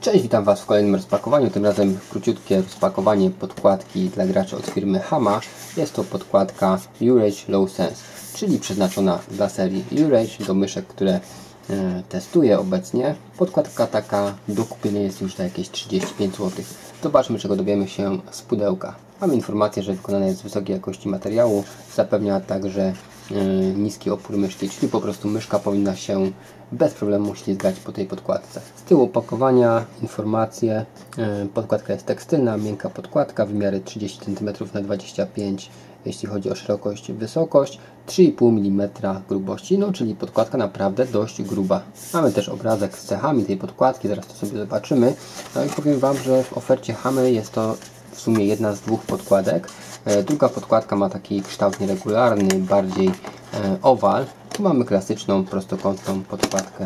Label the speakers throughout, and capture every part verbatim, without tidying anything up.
Speaker 1: Cześć, witam Was w kolejnym rozpakowaniu, tym razem króciutkie rozpakowanie podkładki dla graczy od firmy Hama. Jest to podkładka U-Rage Low Sense, czyli przeznaczona dla serii U-Rage, do myszek, które e, testuję obecnie. Podkładka taka do kupienia jest już za jakieś trzydzieści pięć złotych. Zobaczmy, czego dowiemy się z pudełka. Mamy informację, że wykonana jest z wysokiej jakości materiału, zapewnia także e, niski opór myszki, czyli po prostu myszka powinna się bez problemu ślizgać po tej podkładce. Z tyłu opakowania informacje. E, podkładka jest tekstylna, miękka podkładka, wymiary trzydzieści centymetrów na dwadzieścia pięć, jeśli chodzi o szerokość i wysokość, trzy i pół milimetra grubości, no czyli podkładka naprawdę dość gruba. Mamy też obrazek z cechami tej podkładki, zaraz to sobie zobaczymy. No i powiem Wam, że w ofercie Hamy jest to w sumie jedna z dwóch podkładek. E, druga podkładka ma taki kształt nieregularny, bardziej e, owal. Tu mamy klasyczną, prostokątną podkładkę.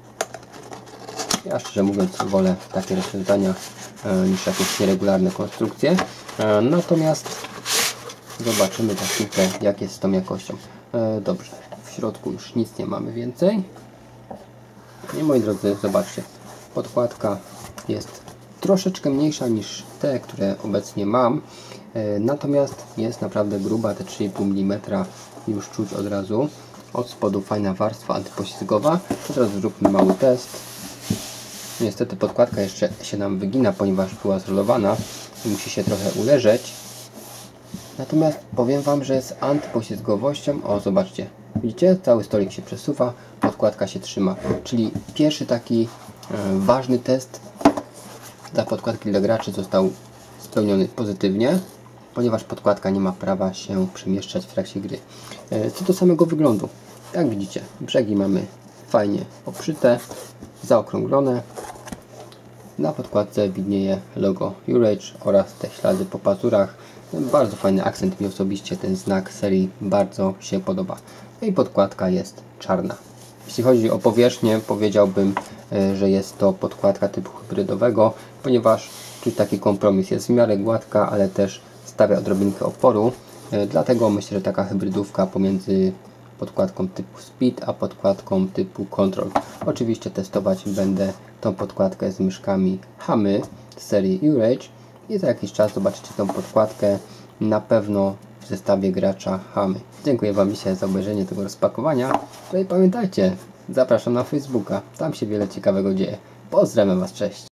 Speaker 1: Ja szczerze mówiąc wolę takie rozwiązania e, niż jakieś nieregularne konstrukcje. E, natomiast zobaczymy za chwilkę, jak jest z tą jakością. E, dobrze, w środku już nic nie mamy więcej. I moi drodzy, zobaczcie, podkładka jest troszeczkę mniejsza niż te, które obecnie mam. E, natomiast jest naprawdę gruba, te trzy i pół milimetra już czuć od razu. Od spodu fajna warstwa antypoślizgowa. Teraz zróbmy mały test. Niestety podkładka jeszcze się nam wygina, ponieważ była zrolowana i musi się trochę uleżeć. Natomiast powiem Wam, że z antypoślizgowością, o zobaczcie, widzicie, cały stolik się przesuwa, podkładka się trzyma. Czyli pierwszy taki e, ważny test dla podkładki dla graczy został spełniony pozytywnie, ponieważ podkładka nie ma prawa się przemieszczać w trakcie gry. E, co do samego wyglądu, jak widzicie, brzegi mamy fajnie obszyte, zaokrąglone. Na podkładce widnieje logo U-Rage oraz te ślady po pazurach. Bardzo fajny akcent, mi osobiście ten znak serii bardzo się podoba. No i podkładka jest czarna. Jeśli chodzi o powierzchnię, powiedziałbym, że jest to podkładka typu hybrydowego, ponieważ czuć taki kompromis, jest w miarę gładka, ale też stawia odrobinkę oporu. Dlatego myślę, że taka hybrydówka pomiędzy podkładką typu Speed a podkładką typu Control. Oczywiście testować będę tą podkładkę z myszkami Hamy z serii U-Rage i za jakiś czas zobaczycie tą podkładkę na pewno w zestawie gracza Hamy. Dziękuję Wam dzisiaj za obejrzenie tego rozpakowania. No i pamiętajcie, zapraszam na Facebooka, tam się wiele ciekawego dzieje. Pozdrawiam Was, cześć!